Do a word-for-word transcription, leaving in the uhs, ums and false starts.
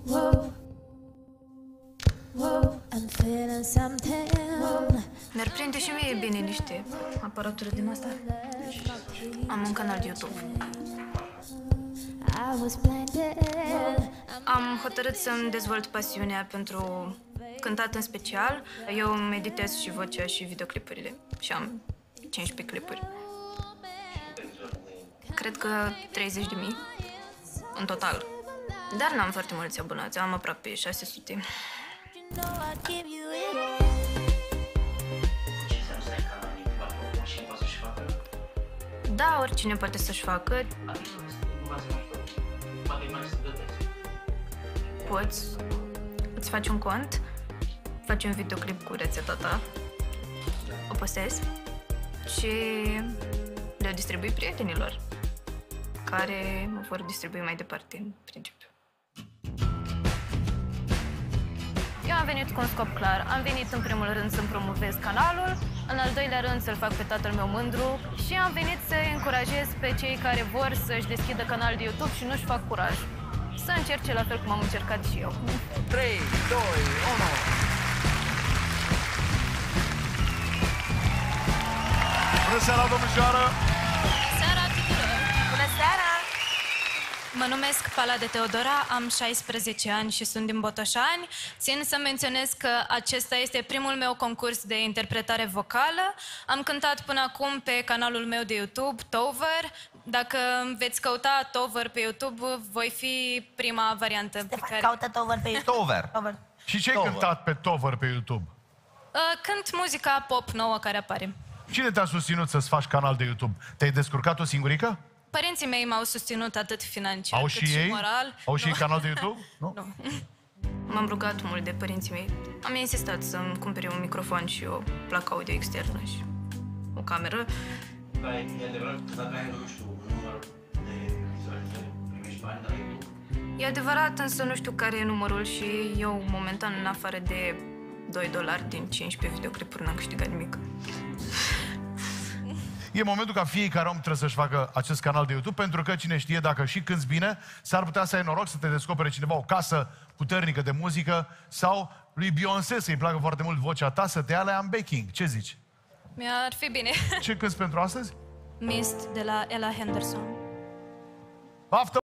Mi-ar prinde și mie bine niște aparaturi din asta. Am un canal de YouTube. Am hotărât să-mi dezvolt pasiunea pentru cântat în special. Eu îmi editez și vocea și videoclipurile. Și am cincisprezece clipuri. Cred că treizeci de mii în total. Dar n-am foarte mulți abonați, am aproape șase sute. Da, oricine poate să-și facă. Poți, îți faci un cont, faci un videoclip cu rețeta ta, o postezi și le distribui prietenilor, care mă vor distribui mai departe, în principiu. Eu am venit cu un scop clar. Am venit în primul rând să-mi promovez canalul, în al doilea rând să-l fac pe tatăl meu mândru și am venit să încurajez pe cei care vor să-și deschidă canal de YouTube și nu-și fac curaj. Să încerce la fel cum am încercat și eu. trei, doi, unu... Bună seara, domnișoară! Bună seara tuturor! Bună seara! Mă numesc Pala de Teodora, am șaisprezece ani și sunt din Botoșani. Țin să menționez că acesta este primul meu concurs de interpretare vocală. Am cântat până acum pe canalul meu de YouTube, Tover. Dacă veți căuta Tover pe YouTube, voi fi prima variantă pe care... Caută Tover pe YouTube. Tover. Tover. Și ce ai cântat pe Tover pe YouTube? Uh, cânt muzica pop nouă care apare. Cine te-a susținut să-ți faci canal de YouTube? Te-ai descurcat o singurică? Părinții mei m-au susținut atât financiar Au cât și și ei? moral. Au și ei canal de YouTube? Nu? Nu. M-am rugat mult de părinții mei. Am insistat să-mi cumpere un microfon și o placă audio externă și o cameră. Dar e adevărat că dacă ai, nu știu, un număr de vizualizări, primești bani de la YouTube? E adevărat, însă nu știu care e numărul și eu, momentan, în afară de doi dolari din cincisprezece videoclipuri, n-am câștigat nimic. E momentul ca fiecare om trebuie să-și facă acest canal de YouTube, pentru că, cine știe, dacă și cânti bine, s-ar putea să ai noroc să te descopere cineva o casă puternică de muzică sau lui Beyoncé să-i placă foarte mult vocea ta, să te ia la backing. Ce zici? Mi-ar fi bine. Ce cânti pentru astăzi? Mist de la Ella Henderson. Baftă!